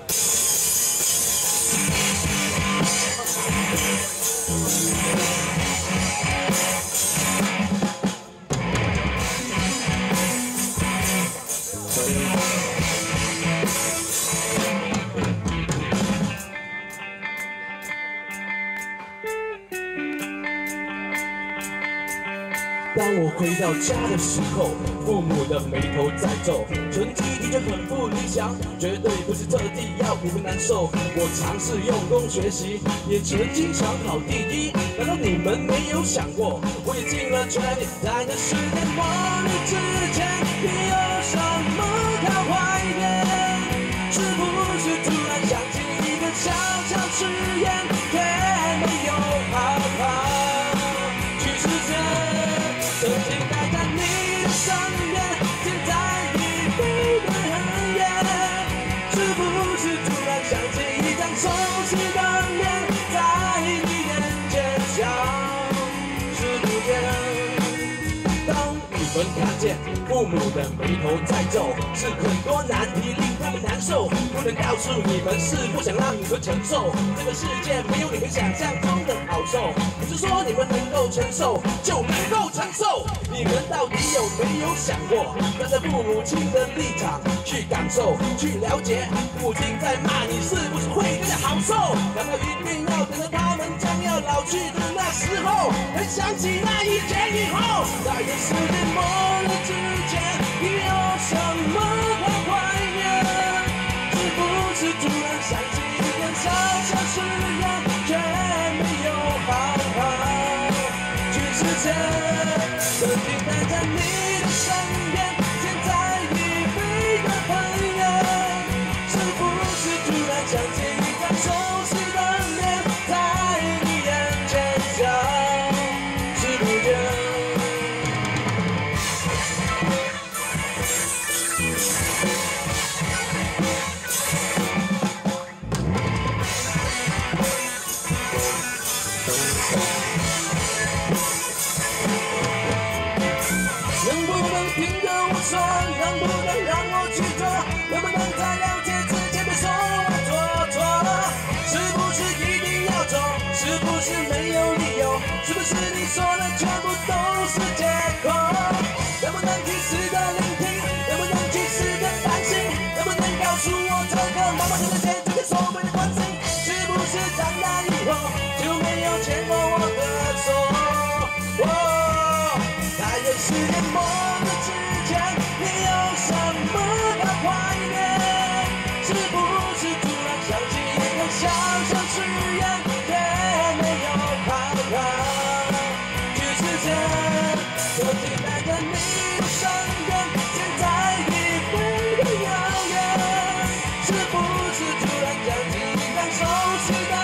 当我回到家的时候，父母的眉头在皱，成绩的确很不理想，绝对不是特地要你们难受。我尝试用功学习，也曾经常考第一，难道你们没有想过，我也尽了全力，在那世界末日之前，你有什么可怀念？是不是突然想起一个小小誓言，却没有好好去实现？曾经待在你的身边，现在已飞得很远。是不是突然想起一张熟悉的脸，在你眼前消失不见？当你们看见父母的眉头在皱，是很多难题令他们难受，不能告诉你们，是不想让你们承受。这个世界没有你们想象中的好受，不是说你们能够承受就能够承受。你们到底有没有想过，站在父母亲的立场去感受、去了解，父亲在骂你是不是会更加好受？难道一定要等到他们将要老去的那时候，才想起那一天以后？在这世界末日之前，你有什么可怀念？是不是突然想起一件小小誓言，却没有好好去实现？曾经待在你的身边，现在已飞得很远。是不是突然想起一张熟悉的脸，在你眼前消失不见？能不能听着我说？能不能让我去做？能不能在了解之前别说我做错了？是不是一定要走？是不是没有理由？是不是你说的全部都是借口？能不能及时的聆听？能不能及时的担心？能不能告诉我这个妈妈的天，这个所谓的关心，是不是长大以后就没有牵过我的手？在这世界末日之前，你有什么可怀念？是不是突然想起一个小小誓言，却没有好好去实现？曾经待在你的身边，现在已飞得遥远。是不是突然想起一张熟悉的